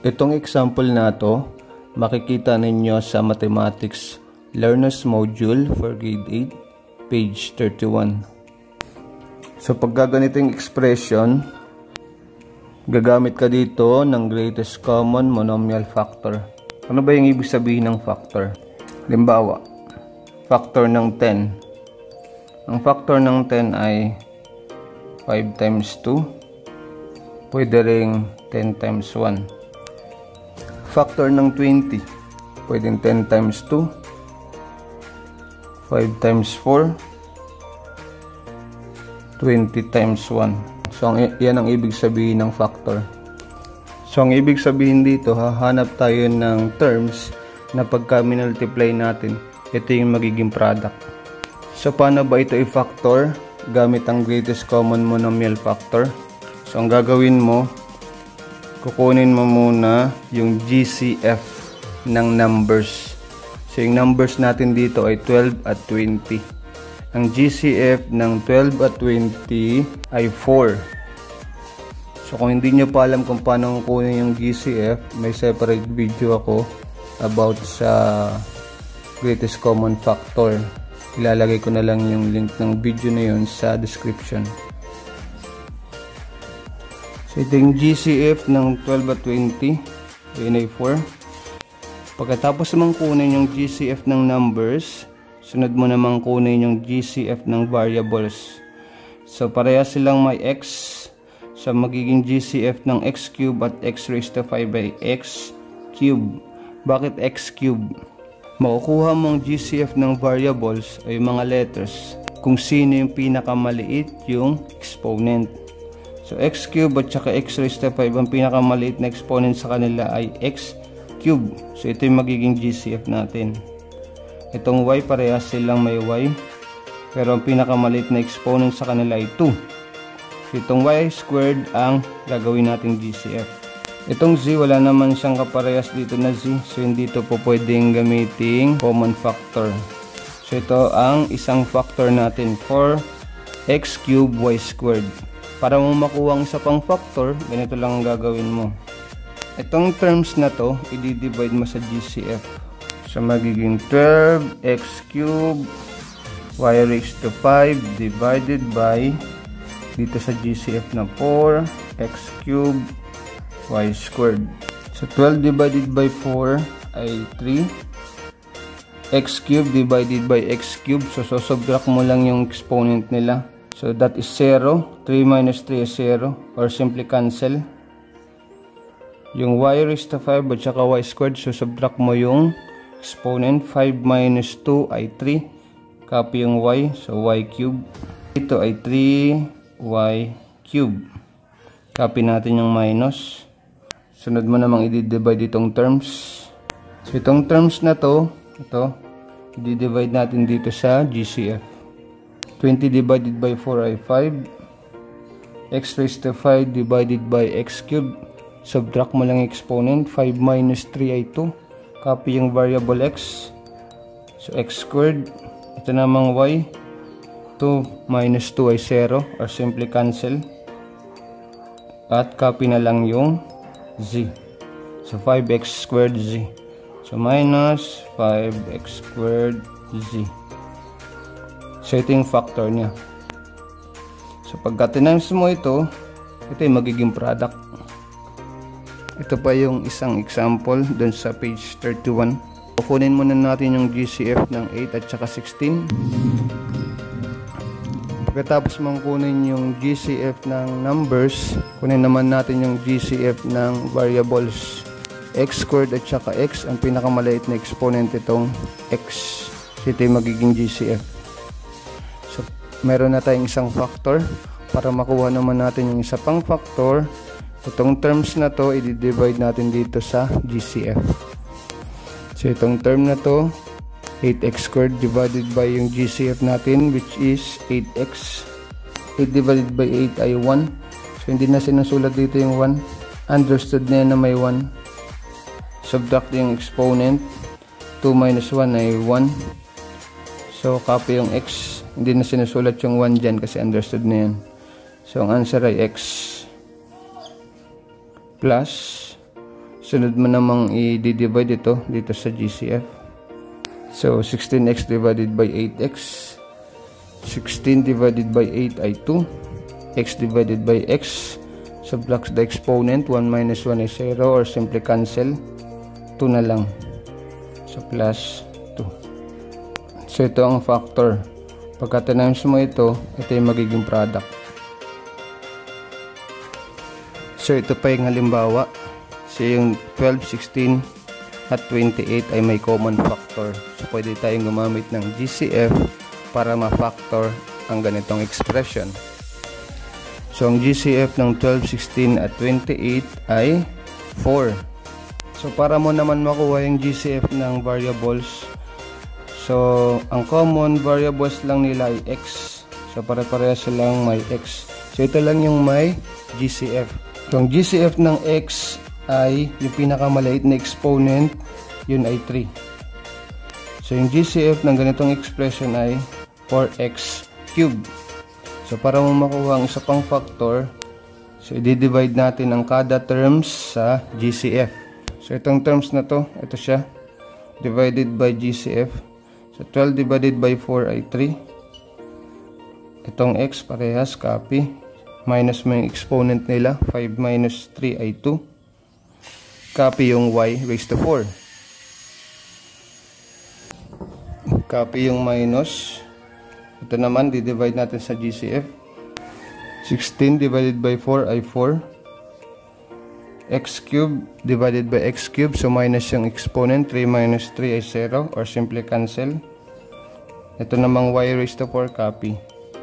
Itong example na to, makikita ninyo sa Mathematics Learners Module for Grade 8, page 31. So pag gaganito yung expression, gagamit ka dito ng greatest common monomial factor. Ano ba yung ibig sabihin ng factor? Halimbawa, factor ng 10. Ang factor ng 10 ay 5 times 2. Pwede ring 10 times 1. Factor ng 20. Pwedeng 10 times 2. 5 times 4. 20 times 1. So, yan ang ibig sabihin ng factor. So, ang ibig sabihin dito, hahanap tayo ng terms na pagka minultiply natin, ito yung magiging product. So, paano ba ito i-factor? Gamit ang greatest common monomial factor. So, ang gagawin mo, kukunin mo muna yung GCF ng numbers. So, yung numbers natin dito ay 12 at 20. Ang GCF ng 12 at 20 ay 4. So, kung hindi nyo pa alam kung paano kukunin yung GCF, may separate video ako about sa greatest common factor. Ilalagay ko na lang yung link ng video na yun sa description. So, ito yung GCF ng 12 at 20. Yun ay 4. Pagkatapos naman kunin yung GCF ng numbers, sunod mo naman kunin yung GCF ng variables. So, pareha silang may x. So, magiging GCF ng x cube at x raised to 5 by x cube. Bakit x cube? Makukuha mong GCF ng variables ay mga letters kung sino yung pinakamaliit yung exponent. So, x cube at saka x raised to 5, ang pinakamaliit na exponent sa kanila ay x cube. So, ito yung magiging GCF natin. Itong y, parehas silang may y. Pero ang pinakamaliit na exponent sa kanila ay 2. So, itong y squared ang gagawin nating GCF. Itong z, wala naman siyang kaparehas dito na z. So, hindi ito po pwedeng gamiting common factor. So, ito ang isang factor natin for x cube y squared. Para mo makuha ang isa pang factor, ganito lang ang gagawin mo. Itong terms na to, i-divide mo sa GCF. So, magiging 12x cube y raised to 5 divided by, dito sa GCF na 4x cube y squared. So, 12 divided by 4 ay 3. X cube divided by x cube. So, subtract mo lang yung exponent nila. So, that is 0. 3 minus 3 is 0. Or simply cancel. Yung y raised to 5 at saka y squared. So, subtract mo yung exponent. 5 minus 2 ay 3. Copy yung y. So, y cube. Ito ay 3y cube. Copy natin yung minus. Sunod mo namang i-divide itong terms. So, itong terms na to, ito, i-divide natin dito sa GCF. 20 divided by 4 ay 5. X raised to 5 divided by x cube. Subtract mo lang exponent. 5 minus 3 ay 2. Copy yung variable x. So, x squared. Ito namang y. 2 minus 2 ay 0. Or simply cancel. At copy na lang yung z. So, 5x squared z. So, minus 5x squared z. So, ito yung factor niya. So, pagka tinimes mo ito yung magiging product. Ito pa yung isang example dun sa page 31. Kukunin muna natin yung GCF ng 8 at saka 16. Pagkatapos mong kunin yung GCF ng numbers, kunin naman natin yung GCF ng variables. X squared at saka x, ang pinakamaliit na exponent itong x. So, ito yung magiging GCF. So, meron na tayong isang factor. Para makuha naman natin yung isa pang factor, itong terms na to, i-divide natin dito sa GCF. So, itong term na to, 8x squared divided by yung GCF natin, which is 8x. 8 divided by 8 ay 1. So, hindi na sinusulat dito yung 1. Understood na yan na may 1. Subtract yung exponent. 2 minus 1 ay 1. So, copy yung x. Hindi na sinusulat yung 1 dyan kasi understood na yan. So, ang answer ay x plus. Sunod mo namang i-divide ito dito sa GCF. So 16x divided by 8x. 16 divided by 8 ay 2. X divided by x. Subtract the exponent. 1 minus 1 is 0 or simply cancel. 2 na lang. So plus 2. So ito ang factor. Pagka times mo ito yung magiging product. So ito pa yung halimbawa. So yung 12, 16 at 28 ay may common factor. So pwede tayong gumamit ng GCF para ma-factor ang ganitong expression. So ang GCF ng 12, 16 at 28 ay 4. So para mo naman makuha yung GCF ng variables, so ang common variables lang nila ay x. So pare-parehas silang may x. So ito lang yung may GCF. So ang GCF ng x ay yung pinakamaliit na exponent, yun ay 3. So yung GCF ng ganitong expression ay 4x cubed. So para mo makuha ang isa pang factor, so i-divide natin ang kada terms sa GCF. So itong terms na to, ito siya, divided by GCF. So 12 divided by 4 ay 3. Itong x parehas, copy. Minus mo yung exponent nila, 5 minus 3 ay 2. Copy yung y raised to 4. Copy yung minus. Ito naman, di-divide natin sa GCF. 16 divided by 4 ay 4. X cubed divided by x cubed. So minus yung exponent. 3 minus 3 ay 0 or simply cancel. Ito namang y raised to 4, copy.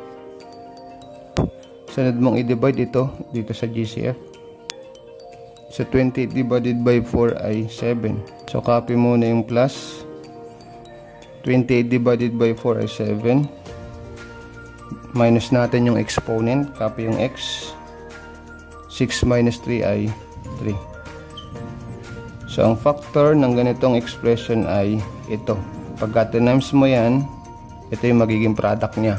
Sunod mong i-divide ito dito sa GCF. So 28 divided by 4 ay 7. So copy muna yung plus. 28 divided by 4 ay 7. Minus natin yung exponent. Copy yung x. 6 minus 3 ay 3. So ang factor ng ganitong expression ay ito. Pagka times mo yan, ito yung magiging product niya.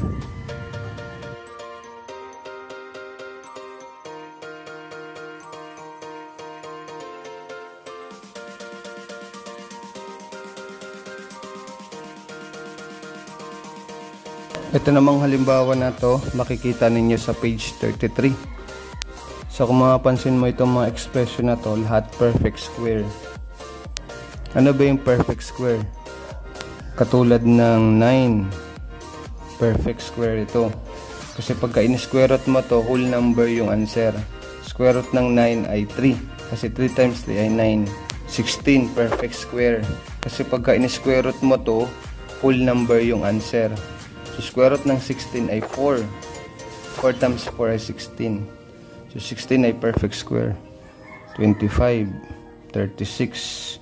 Ito namang halimbawa na to, makikita ninyo sa page 33. So kung mapapansin mo itong mga expression na to, lahat perfect square. Ano ba yung perfect square? Katulad ng 9. Perfect square ito. Kasi pagka in-square root mo to, whole number yung answer. Square root ng 9 ay 3. Kasi 3 times 3 ay 9. 16, perfect square. Kasi pagka in-square root mo to, whole number yung answer. So square root ng 16 ay 4. 4 times 4 ay 16. So 16 ay perfect square. 25, 36,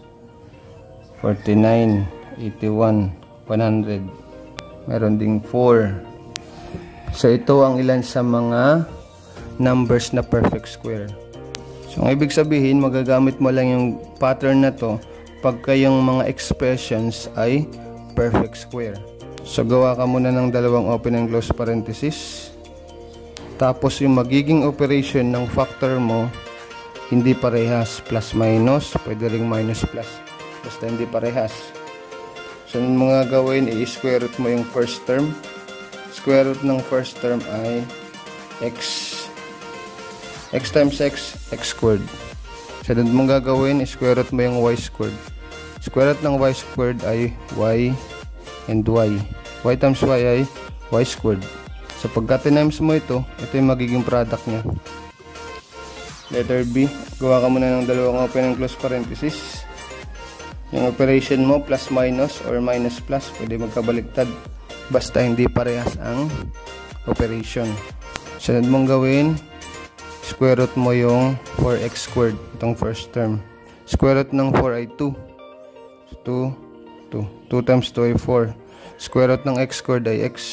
49, 81, 100. Meron ding 4. So ito ang ilan sa mga numbers na perfect square. So ang ibig sabihin, magagamit mo lang yung pattern na to pagka yung mga expressions ay perfect square. So gawa ka muna ng dalawang open and close parenthesis. Tapos yung magiging operation ng factor mo, hindi parehas, plus minus, pwede ring minus plus, basta hindi parehas. So yung mga gawin, i-square root mo yung first term. Square root ng first term ay x. X times x, x squared. So yung mga gagawin, i-square root mo yung y squared. Square root ng y squared ay y and y. Y times y ay y squared. So pagka times mo ito yung magiging product niya. Letter B, gawa ka muna ng dalawang open and close parenthesis. Yung operation mo, plus minus or minus plus, pwede magkabaliktad. Basta hindi parehas ang operation. Sunod mong gawin, square root mo yung 4x squared, itong first term. Square root ng 4 ay 2. So 2 times 2 ay 4. Square root ng x squared ay x.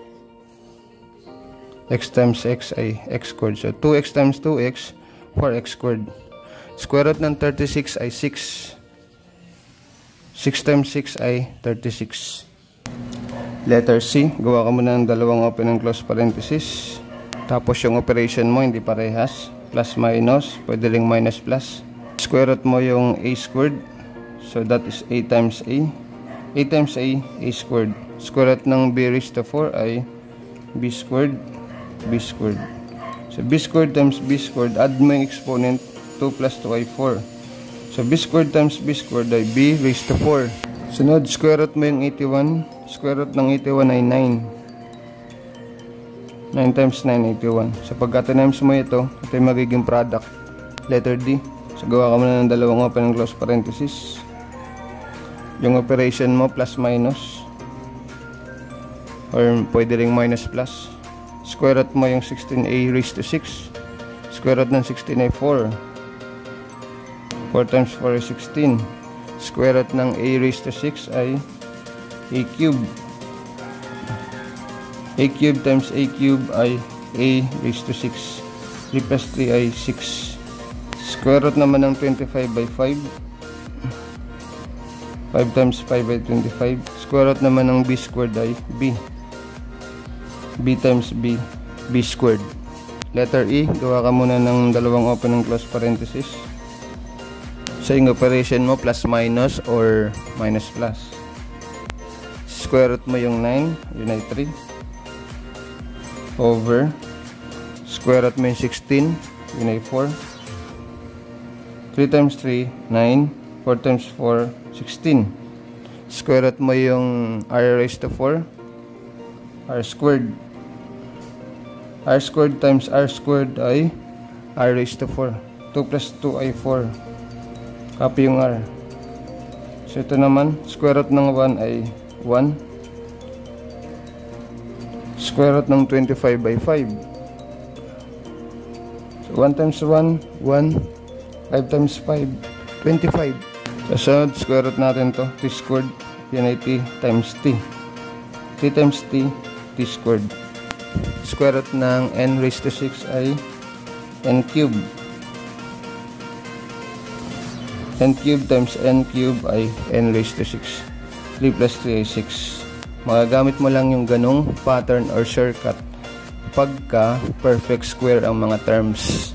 X times x ay x squared. So 2x times 2x, 4x squared. Square root ng 36 ay 6. 6 times 6 ay 36. Letter C, gawa ka muna ng dalawang open and close parenthesis. Tapos yung operation mo hindi parehas. Plus minus, pwede ring minus plus. Square root mo yung a squared. So that is a times a. A times a squared. Square root ng b raised to 4 ay b squared, b squared. So b squared times b squared, add mo yung exponent, 2 plus 2 ay 4. So b squared times b squared ay b raised to 4. Sunod, square root mo yung 81. Square root ng 81 ay 9. 9 times 9, 81. So pagka times mo ito yung magiging product. Letter D. So gawa ka muna ng dalawang open and close parenthesis. Yung operation mo plus minus. Or pwede ring minus plus. Square root mo yung 16a raised to 6. Square root ng 16 ay 4. 4 times 4 is 16. Square root ng a raised to 6 ay a cube. A cube times a cube ay a raised to 6. 3 plus 3 ay 6. Square root naman ng 25 by 5. 5 times 5 ay 25. Square root naman ng b squared ay b. B times b, b squared. Letter E, gawa ka muna ng dalawang open and close parenthesis. So yung operation mo plus minus or minus plus. Square root mo yung 9, yun ay 3. Over. Square root mo yung 16, yun ay 4. 3 times 3, 9. 4 times 4, 16. Square root mo yung r raised to 4. R squared. R squared times R squared ay R raised to 4. 2 plus 2 ay 4. Copy yung R. So ito naman, square root ng 1 ay 1. Square root ng 25 by 5. So 1 times 1, 1. 5 times 5, 25. So square root natin to, t squared. Yan ay t times t. T times t, t squared. Square root ng n raised to 6 ay n cube. N cube times n cube ay n raised to 6. 3 plus 3 ay 6. Magagamit mo lang yung ganong pattern or shortcut pagka perfect square ang mga terms.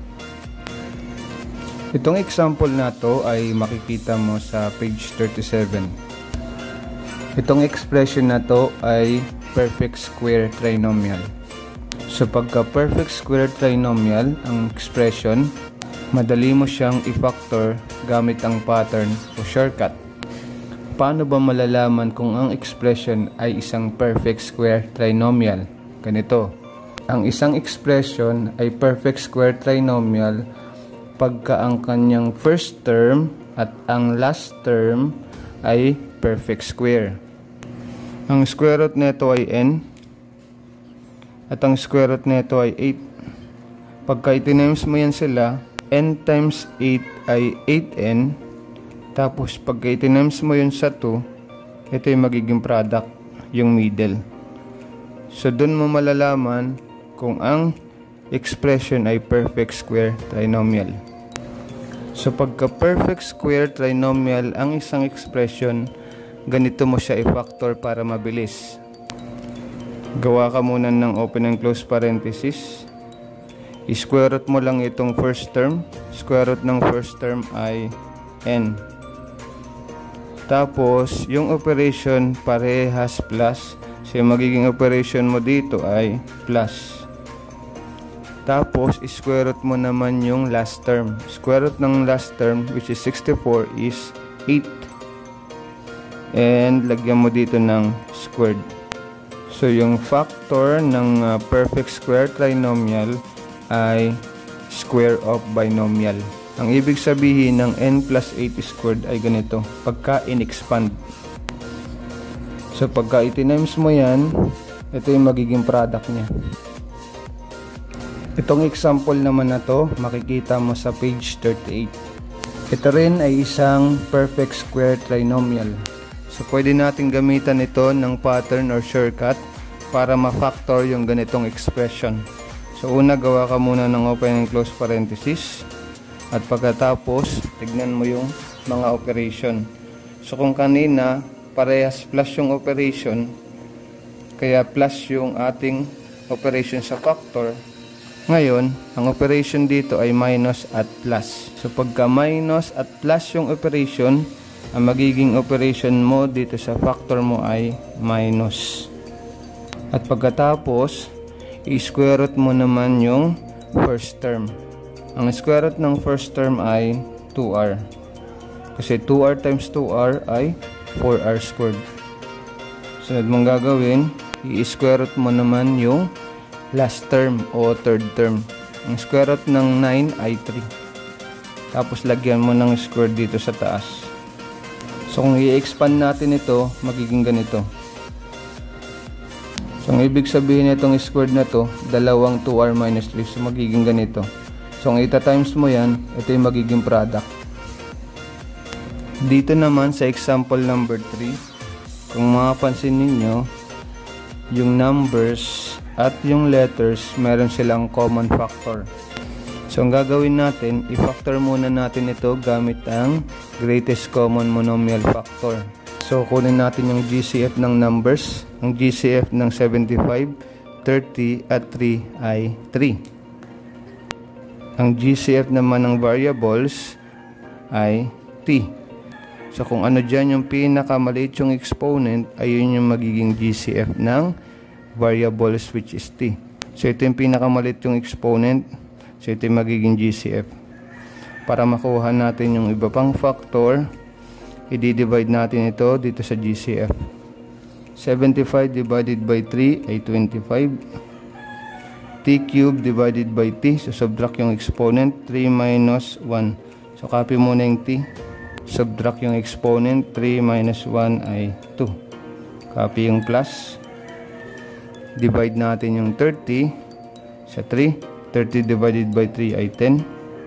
Itong example na to ay makikita mo sa page 37. Itong expression na to ay perfect square trinomial. So pagka perfect square trinomial ang expression, madali mo siyang i-factor gamit ang pattern o shortcut. Paano ba malalaman kung ang expression ay isang perfect square trinomial? Ganito. Ang isang expression ay perfect square trinomial pagka ang kanyang first term at ang last term ay perfect square. Ang square root nito ay n at ang square root nito ay 8. Pagka itimes mo yan sila, n times 8 ay 8n. Tapos pagka itimes mo yun sa 2, ito yung magiging product, yung middle. So dun mo malalaman kung ang expression ay perfect square trinomial. So pagka perfect square trinomial ang isang expression, ganito mo siya i-factor para mabilis. Gawa ka muna ng open and close parenthesis. I-square root mo lang itong first term. Square root ng first term ay n. Tapos yung operation parehas plus. So yung magiging operation mo dito ay plus. Tapos, square root mo naman yung last term. Square root ng last term, which is 64, is 8. And, lagyan mo dito ng squared. So, yung factor ng perfect square trinomial ay square of binomial. Ang ibig sabihin ng n plus 8 squared ay ganito, pagka in-expand. So, pagka itimes mo yan, ito yung magiging product niya. Itong example naman na to, makikita mo sa page 38. Ito rin ay isang perfect square trinomial. So, pwede natin gamitan ito ng pattern or shortcut para ma-factor yung ganitong expression. So, una, gawa ka muna ng open and close parenthesis. At pagkatapos, tignan mo yung mga operation. So, kung kanina, parehas plus yung operation, kaya plus yung ating operation sa factor, Ngayon, ang operation dito ay minus at plus. So pagka minus at plus yung operation, ang magiging operation mo dito sa factor mo ay minus. At pagkatapos, i-square root mo naman yung first term. Ang square root ng first term ay 2r. Kasi 2r times 2r ay 4r squared. Sunod mong gagawin, i-square root mo naman yung last term o third term. Ang square root ng 9 ay 3. Tapos lagyan mo ng square dito sa taas. So kung i-expand natin ito, magiging ganito. So ang ibig sabihin nitong squared na to, dalawang 2r minus 3. So magiging ganito. So kung ita-times mo yan, ito yung magiging product. Dito naman sa example number 3, kung mapapansin ninyo, yung numbers at yung letters, meron silang common factor. So ang gagawin natin, i-factor muna natin ito gamit ang greatest common monomial factor. So kunin natin yung GCF ng numbers. Ang GCF ng 75, 30 at 3 ay 3. Ang GCF naman ng variables ay t. So kung ano dyan yung pinakamaliit yung exponent, ayun yung magiging GCF ng variables, which is t. So ito yung pinakamalit yung exponent. So ito yung magiging GCF. Para makuha natin yung iba pang factor, i-divide natin ito dito sa GCF. 75 divided by 3 ay 25. T cubed divided by t. So subtract yung exponent, 3 minus 1. So copy muna yung t. Subtract yung exponent, 3 minus 1 ay 2. Copy yung plus. Divide natin yung 30 sa 3. 30 divided by 3 ay 10.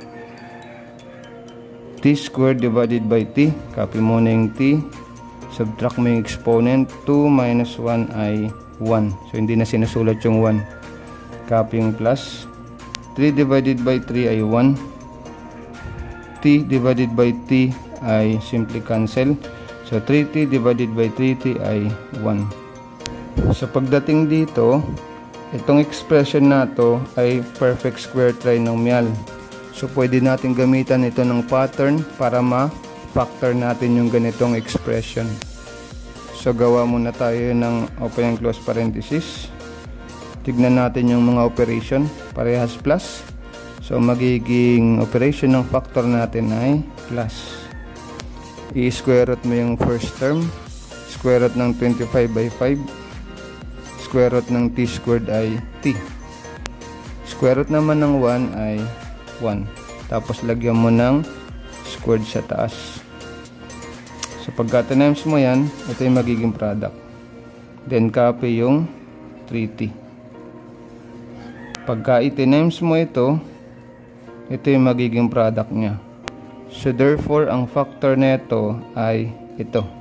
T squared divided by t. Copy muna yung t. Subtract mo yung exponent. 2 minus 1 ay 1. So hindi na sinusulat yung 1. Copy yung plus. 3 divided by 3 ay 1. T divided by t ay simply cancel. So 3t divided by 3t ay 1. So pagdating dito, itong expression na to ay perfect square trinomial. So pwede natin gamitan ito ng pattern para ma-factor natin yung ganitong expression. So gawa muna tayo ng open and close parenthesis. Tignan natin yung mga operation, parehas plus. So magiging operation ng factor natin ay plus. I-square root mo yung first term. Square root ng 25 by 5. Square root ng t squared ay t. Square root naman ng 1 ay 1. Tapos lagyan mo ng squared sa taas. So pagka times mo yan, ito yung magiging product. Then copy yung 3t. Pagka i-times mo ito yung magiging product niya. So therefore, ang factor nito ay ito.